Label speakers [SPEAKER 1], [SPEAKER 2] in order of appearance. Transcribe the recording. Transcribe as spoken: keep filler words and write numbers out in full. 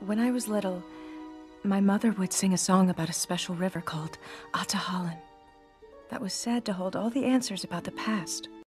[SPEAKER 1] When I was little, my mother would sing a song about a special river called Attaholan that was said to hold all the answers about the past.